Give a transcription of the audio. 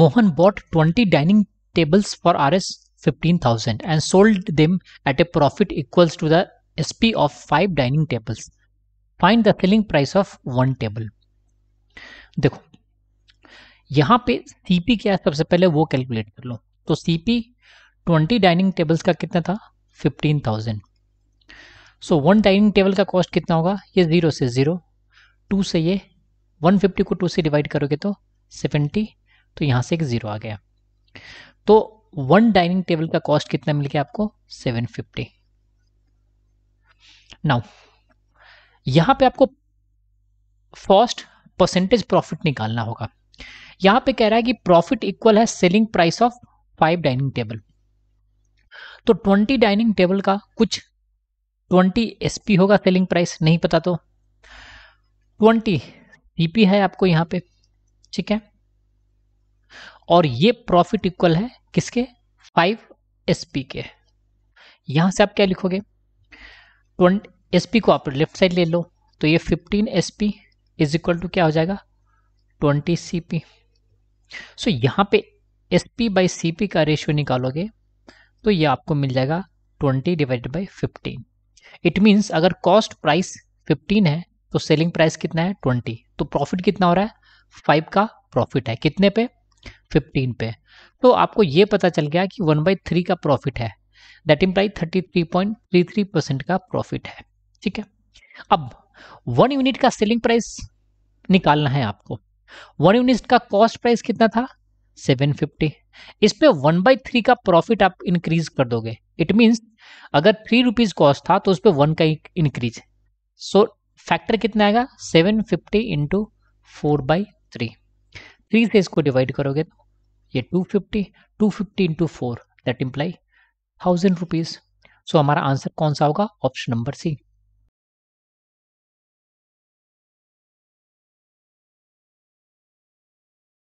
Mohan bought 20 dining tables for Rs15000 and sold them at a profit equals to the SP of 5 dining tables. Find the selling price of 1 table. देखो यहाँ पे CP क्या है, सबसे पहले वो calculate कर लो. तो CP 20 डाइनिंग टेबल्स का कितना था 15,000. सो 1 डाइनिंग टेबल का कॉस्ट कितना होगा, ये 0 से 0, 2 से ये 150 को 2 से डिवाइड करोगे तो 70, तो यहाँ से एक 0 आ गया. तो 1 डाइनिंग टेबल का कॉस्ट कितना मिल गया आपको 750. नाउ यहाँ पे आपको फर्स्ट परसेंटेज प्रॉफिट निकालना होगा. यहाँ पे कह रहा है कि प्रॉफिट इक्वल है selling price of 5 dining table. तो 20 डाइनिंग टेबल का कुछ 20 SP होगा सेलिंग प्राइस, नहीं पता तो 20 CP है आपको यहाँ पे, ठीक है. और ये प्रॉफिट इक्वल है किसके 5 SP के. यहां से आप क्या लिखोगे 20 SP को आप लेफ्ट साइड ले लो, तो ये 15 SP इज इक्वल टू क्या हो जाएगा 20 CP. सो यहाँ पे SP बाई CP का रेशियो निकालोगे तो ये आपको मिल जाएगा 20 डिवाइडेड बाई 15. इट मीन्स अगर कॉस्ट प्राइस 15 है तो सेलिंग प्राइस कितना है 20, तो प्रॉफिट कितना हो रहा है 5 का प्रॉफिट है, कितने पे 15 पे. तो आपको ये पता चल गया कि 1/3 का प्रॉफिट है, दैट इम्प्लाई 33.33% का प्रॉफिट है, ठीक है. अब 1 यूनिट का सेलिंग प्राइस निकालना है आपको. 1 यूनिट का कॉस्ट प्राइस कितना था 750. इस पे 1/3 का प्रॉफिट आप इंक्रीज कर दोगे. इट मीन्स अगर 3 रुपीज कॉस्ट था तो उस पर 1 का इंक्रीज. सो फैक्टर कितना आएगा 750 इंटू 4/3. 3 से इसको डिवाइड करोगे तो ये 250 into 4 that imply 1000 rupees. So हमारा आंसर कौन सा होगा ऑप्शन नंबर सी.